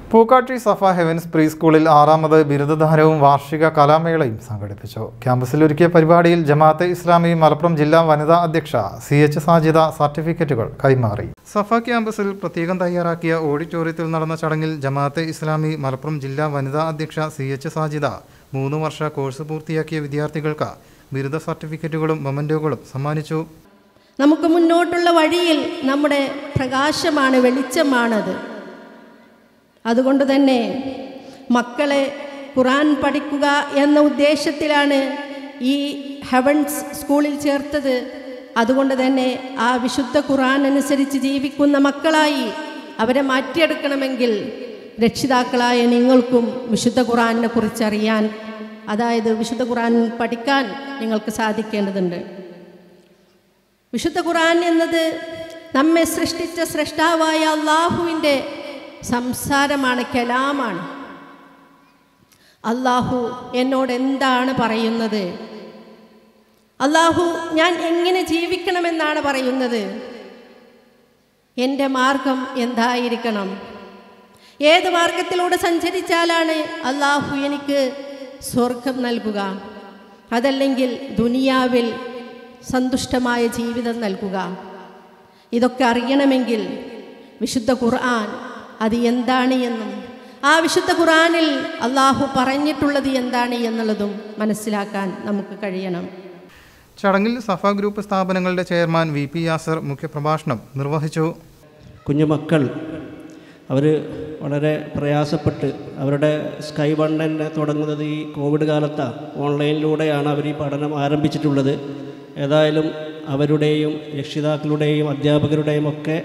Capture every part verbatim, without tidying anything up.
പൂക്കാട്ടി സഫ heavens pre സ്കൂളിൽ ആറാമത് ബിരുദദാനവും വാർഷിക കലാമേളയും സംഘടിപ്പിച്ചു. ക്യാമ്പസിൽ ഒരുക്കിയ പരിപാടിയിൽ ജമാഅത്തെ ഇസ്ലാമി മലപ്പുറം ജില്ലാ വനിതാ അധ്യക്ഷ സി എച്ച് സാജിദ സർട്ടിഫിക്കറ്റുകൾ കൈമാറി. സഫ ക്യാമ്പസിൽ പ്രത്യേകം തയ്യാറാക്കിയ ഓഡിറ്റോറിയത്തിൽ നടന്ന ചടങ്ങിൽ ജമാഅത്തെ ഇസ്ലാമി മലപ്പുറം ജില്ലാ വനിതാ അധ്യക്ഷ സി എച്ച് സാജിദ മൂന്ന് വർഷ കോഴ്സ് പൂർത്തിയാക്കിയ വിദ്യാർത്ഥികൾക്ക് ബിരുദ സർട്ടിഫിക്കറ്റുകളും മൊമെന്റോകളും സമ്മാനിച്ചു. നമുക്ക് മുന്നോട്ടുള്ള വഴിയിൽ നമ്മുടെ പ്രകാശമാണ്, വെളിച്ചമാണത്. അതുകൊണ്ട് തന്നെ മക്കളെ ഖുർആൻ പഠിക്കുക എന്ന ഉദ്ദേശത്തിലാണ് ഈ ഹെവൻസ് സ്കൂളിൽ ചേർത്തത്. അതുകൊണ്ട് തന്നെ ആ വിശുദ്ധ ഖുർആൻ അനുസരിച്ച് ജീവിക്കുന്ന മക്കളായി അവരെ മാറ്റിയെടുക്കണമെങ്കിൽ രക്ഷിതാക്കളായ നിങ്ങൾക്കും വിശുദ്ധ ഖുർആനെ കുറിച്ച് അറിയാൻ, അതായത് വിശുദ്ധ ഖുർആൻ പഠിക്കാൻ നിങ്ങൾക്ക് സാധിക്കേണ്ടതുണ്ട്. വിശുദ്ധ ഖുർആൻ എന്നത് നമ്മെ സൃഷ്ടിച്ച സ്രഷ്ടാവായ അള്ളാഹുവിൻ്റെ സംസാരമാണ്, കലാമാണ്. അള്ളാഹു എന്നോട് എന്താണ് പറയുന്നത്? അള്ളാഹു ഞാൻ എങ്ങനെ ജീവിക്കണമെന്നാണ് പറയുന്നത്? എൻ്റെ മാർഗം എന്തായിരിക്കണം? ഏത് മാർഗത്തിലൂടെ സഞ്ചരിച്ചാലാണ് അള്ളാഹു എനിക്ക് സ്വർഗം നൽകുക, അതല്ലെങ്കിൽ ദുനിയാവിൽ സന്തുഷ്ടമായ ജീവിതം നൽകുക? ഇതൊക്കെ അറിയണമെങ്കിൽ വിശുദ്ധ ഖുർആൻ അത് എന്താണ് എന്നും ആ വിശുദ്ധ ഖുർആനിൽ അള്ളാഹു പറഞ്ഞിട്ടുള്ളത് എന്താണ് എന്നുള്ളതും മനസ്സിലാക്കാൻ നമുക്ക് കഴിയണം. ചടങ്ങിൽ സഫ ഗ്രൂപ്പ് സ്ഥാപനങ്ങളുടെ ചെയർമാൻ വി പി യാസർ മുഖ്യപ്രഭാഷണം നിർവഹിച്ചു. കുഞ്ഞുമക്കൾ അവർ വളരെ പ്രയാസപ്പെട്ട് അവരുടെ സ്കൈ വൺ തന്നെ തുടങ്ങുന്നത് ഈ കോവിഡ് കാലത്താണ്. ഓൺലൈനിലൂടെയാണ് അവർ ഈ പഠനം ആരംഭിച്ചിട്ടുള്ളത്. ഏതായാലും അവരുടെയും രക്ഷിതാക്കളുടെയും അധ്യാപകരുടെയും ഒക്കെ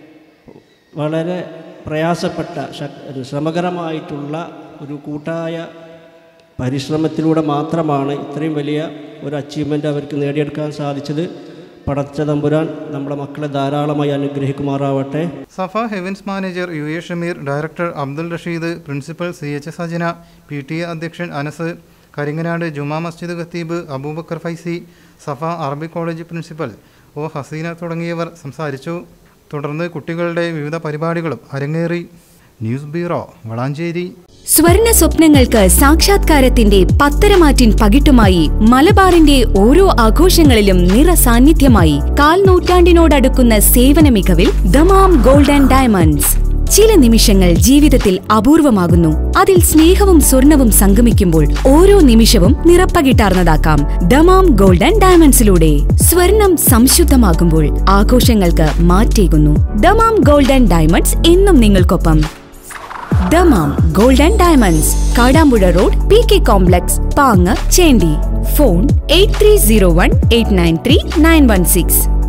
വളരെ പ്രയാസപ്പെട്ട ശ്രമകരമായിട്ടുള്ള ഒരു കൂട്ടായ പരിശ്രമത്തിലൂടെ മാത്രമാണ് ഇത്രയും വലിയ ഒരു അച്ചീവ്മെൻ്റ് അവർക്ക് നേടിയെടുക്കാൻ സാധിച്ചത്. പടച്ച തമ്പുരാൻ നമ്മുടെ മക്കളെ ധാരാളമായി അനുഗ്രഹിക്കുമാറാവട്ടെ. Safa heavens manager U A Shameer, director Abdul Rasheed, principal C H Sajana, P T A അധ്യക്ഷൻ അനസ്, കരിങ്ങനാട് ജുമാ മസ്ജിദ് ഖത്തീബ് Abubakar Faizy, Safa Arabic college principal O Haseena തുടങ്ങിയവർ സംസാരിച്ചു. തുടർന്ന് കുട്ടികളുടെ വിവിധ പരിപാടികളും അരങ്ങേറി. News bureau, Valanchery. സ്വർണ്ണ സ്വപ്നങ്ങൾക്ക് സാക്ഷാത്കാരത്തിന്റെ പത്തരമാറ്റിൻ പകിട്ടുമായി മലബാറിന്റെ ഓരോ ആഘോഷങ്ങളിലും നിറ സാന്നിധ്യമായി കാൽ നൂറ്റാണ്ടിനോടടുക്കുന്ന സേവന മികവിൽ ദമാം ഗോൾഡ് ആൻഡ് ഡയമണ്ട്സ്. ചില നിമിഷങ്ങൾ ജീവിതത്തിൽ അപൂർവമാകുന്നു. അതിൽ സ്നേഹവും സ്വർണവും സംഗമിക്കുമ്പോൾ ഓരോ നിമിഷവും നിറപ്പകിട്ടാർന്നതാക്കാം ദമാം ഗോൾഡ് ആൻഡ് ഡയമണ്ട്സിലൂടെ. സ്വർണം സംശുദ്ധമാകുമ്പോൾ ആഘോഷങ്ങൾക്ക് മാറ്റേകുന്നു. ദമാം ഗോൾഡ് ആൻഡ് ഡയമണ്ട്സ് എന്നും നിങ്ങൾക്കൊപ്പം. Dammam gold and diamonds, Kadampuzha road, P K complex, Pang, Chendi. Phone eight three zero one eight nine three nine one six.